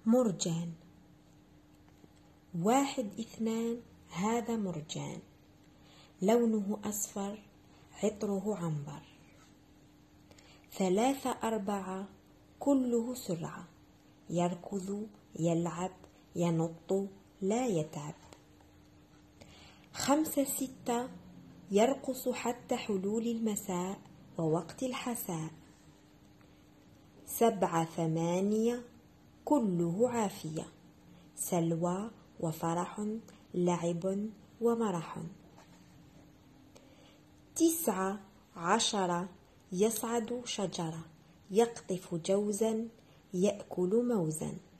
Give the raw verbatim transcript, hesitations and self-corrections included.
مرجان. واحد اثنان، هذا مرجان، لونه أصفر، عطره عنبر. ثلاثة أربعة، كله سرعة، يركض، يلعب، ينط، لا يتعب. خمسة ستة، يرقص حتى حلول المساء ووقت الحساء. سبعة ثمانية، كله عافية، سلوى وفرح، لعب ومرح. تسعة عشرة، يصعد شجرة، يقطف جوزا، يأكل موزا.